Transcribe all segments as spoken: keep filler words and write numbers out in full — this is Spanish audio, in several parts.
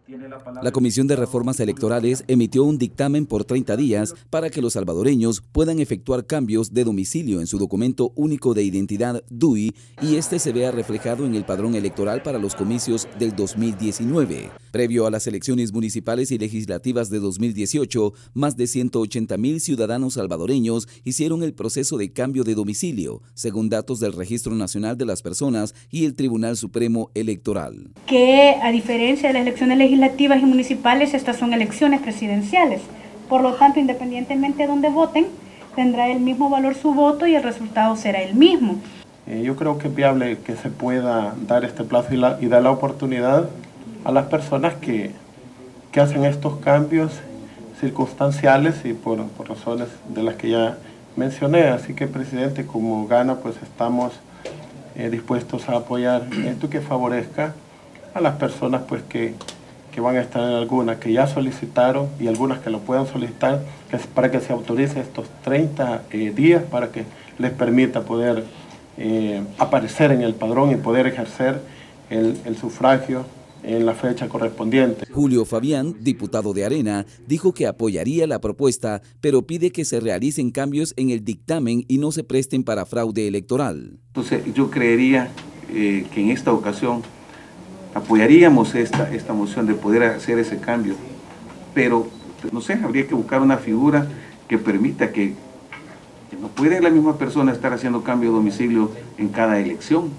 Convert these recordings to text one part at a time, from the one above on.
La Comisión de Reformas Electorales emitió un dictamen por treinta días para que los salvadoreños puedan efectuar cambios de domicilio en su documento único de identidad D U I y este se vea reflejado en el padrón electoral para los comicios del dos mil diecinueve. Previo a las elecciones municipales y legislativas de dos mil dieciocho, más de ciento ochenta mil ciudadanos salvadoreños hicieron el proceso de cambio de domicilio, según datos del Registro Nacional de las Personas y el Tribunal Supremo Electoral. Que a diferencia de las elecciones legislativas y municipales, estas son elecciones presidenciales. Por lo tanto, independientemente de donde voten, tendrá el mismo valor su voto y el resultado será el mismo. Eh, yo creo que es viable que se pueda dar este plazo y, la, y dar la oportunidad a las personas que, que hacen estos cambios circunstanciales y por, por razones de las que ya mencioné. Así que, presidente, como gana, pues estamos eh, dispuestos a apoyar esto que favorezca a las personas pues que que van a estar en algunas que ya solicitaron y algunas que lo puedan solicitar, que es para que se autorice estos treinta eh, días para que les permita poder eh, aparecer en el padrón y poder ejercer el, el sufragio en la fecha correspondiente. Julio Fabián, diputado de Arena, dijo que apoyaría la propuesta, pero pide que se realicen cambios en el dictamen y no se presten para fraude electoral. Entonces yo creería eh, que en esta ocasión apoyaríamos esta, esta moción de poder hacer ese cambio, pero no sé, habría que buscar una figura que permita que, que no puede la misma persona estar haciendo cambio de domicilio en cada elección.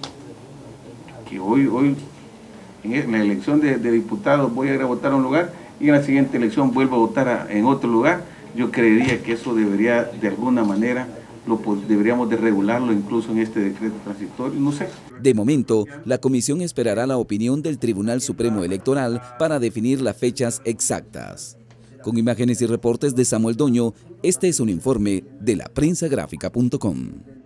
Que hoy, hoy en la elección de, de diputados voy a ir a votar a un lugar y en la siguiente elección vuelvo a votar a, en otro lugar. Yo creería que eso debería de alguna manera Lo, deberíamos de regularlo incluso en este decreto transitorio, no sé. De momento, la comisión esperará la opinión del Tribunal Supremo Electoral para definir las fechas exactas. Con imágenes y reportes de Samuel Doño, este es un informe de la prensa gráfica punto com.